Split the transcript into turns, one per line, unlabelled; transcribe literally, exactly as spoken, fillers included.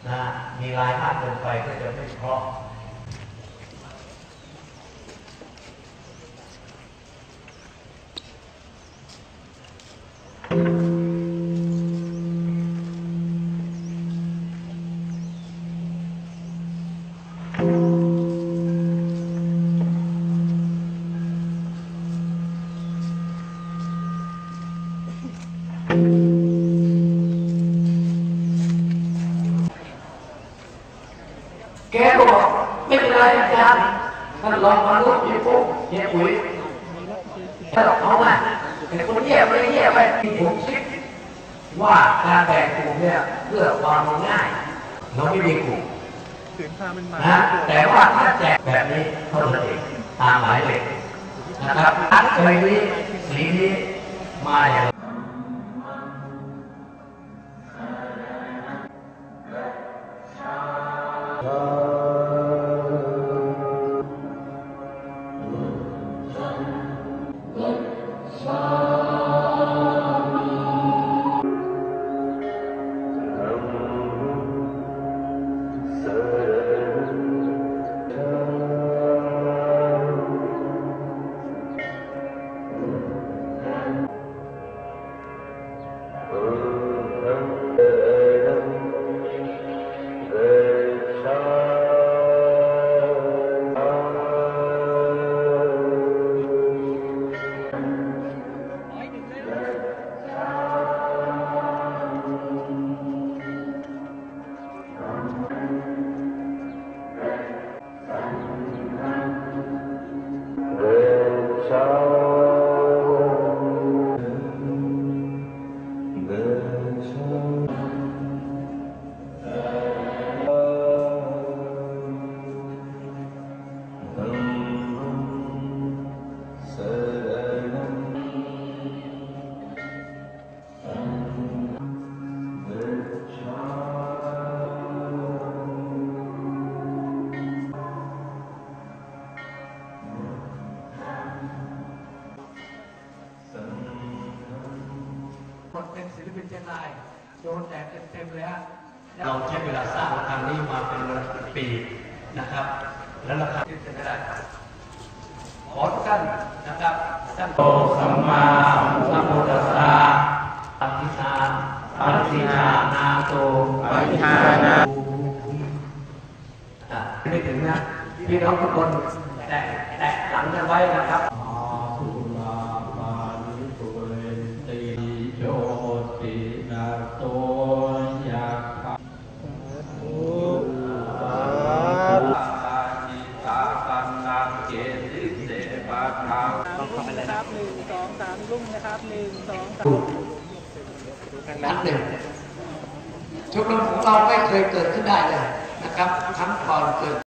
นะมีลายมากเกินไปก็จะไม่เพราะแกก็บอกไม่เป็นไรอาจารย์ท่านลองมาลูกยี่ปุ๊บเฮียปุ๋ยถ้าเราเขาว่าแต่คนแย่ไปแย่ไปผมคิดว่าการแบ่งกลุ่มเนี่ยเพื่อความง่ายเราไม่มีกลุ่มนะแต่ว่าถ้าแจกแบบนี้เท่านั้นเองตามหมายเลขนะครับอันเคยนี้สีนี้มาอย่างเป็นศิลปินเชียงรายโดนแดดเต็มๆเลยฮะเราใช้เวลาสร้างทางนี้มาเป็นเวลาปีนะครับแล้วราคาที่จะได้ขอทุกท่านนะครับท่านโตสัมมาสัมพุทธัสสะปฏิชาปฏิชานาโตปฏิชานาไม่ถึงนะพี่น้องทุกคนแตะแตะหลังกันไว้นะครับ
ครับหนึ่งสองสามรุ่งนะครับหนึ่งสองสาม
นัดหนึ่งชมรมของเราไม่เคยเกิดขึ้นได้เลยนะครับทั้งก่อนเกิด